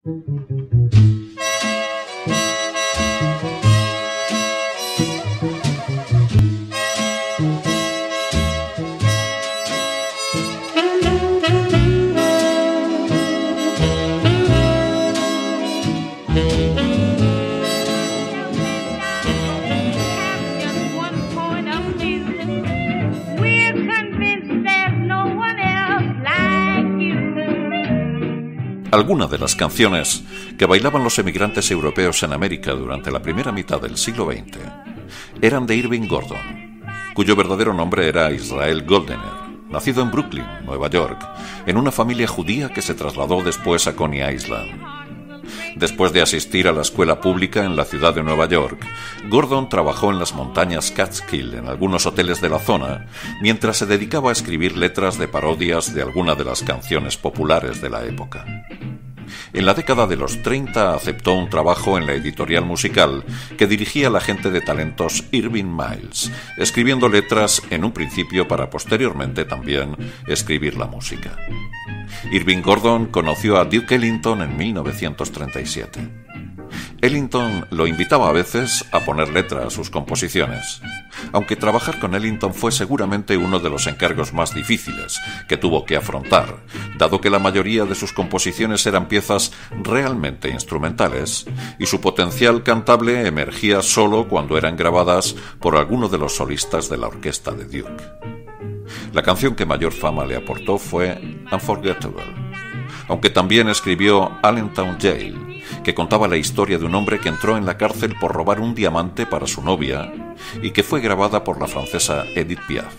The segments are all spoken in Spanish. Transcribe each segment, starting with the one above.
Algunas de las canciones que bailaban los emigrantes europeos en América durante la primera mitad del siglo XX eran de Irving Gordon, cuyo verdadero nombre era Israel Goldener, nacido en Brooklyn, Nueva York, en una familia judía que se trasladó después a Coney Island. Después de asistir a la escuela pública en la ciudad de Nueva York, Gordon trabajó en las montañas Catskill en algunos hoteles de la zona, mientras se dedicaba a escribir letras de parodias de algunas de las canciones populares de la época. En la década de los 30 aceptó un trabajo en la editorial musical que dirigía la agente de talentos Irving Miles, escribiendo letras en un principio para posteriormente también escribir la música. Irving Gordon conoció a Duke Ellington en 1937. Ellington lo invitaba a veces a poner letra a sus composiciones, aunque trabajar con Ellington fue seguramente uno de los encargos más difíciles que tuvo que afrontar, dado que la mayoría de sus composiciones eran piezas realmente instrumentales, y su potencial cantable emergía solo cuando eran grabadas por alguno de los solistas de la orquesta de Duke. La canción que mayor fama le aportó fue Unforgettable, aunque también escribió Allentown Jail, que contaba la historia de un hombre que entró en la cárcel por robar un diamante para su novia y que fue grabada por la francesa Edith Piaf.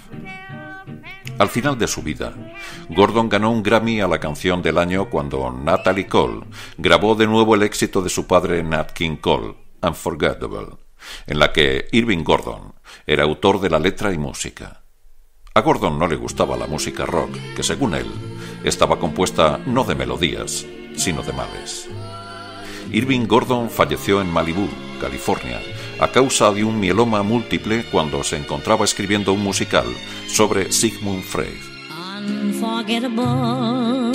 Al final de su vida, Gordon ganó un Grammy a la canción del año cuando Natalie Cole grabó de nuevo el éxito de su padre Nat King Cole, Unforgettable, en la que Irving Gordon era autor de la letra y música. A Gordon no le gustaba la música rock, que según él, estaba compuesta no de melodías, sino de males. Irving Gordon falleció en Malibú, California, a causa de un mieloma múltiple cuando se encontraba escribiendo un musical sobre Sigmund Freud. Unforgettable.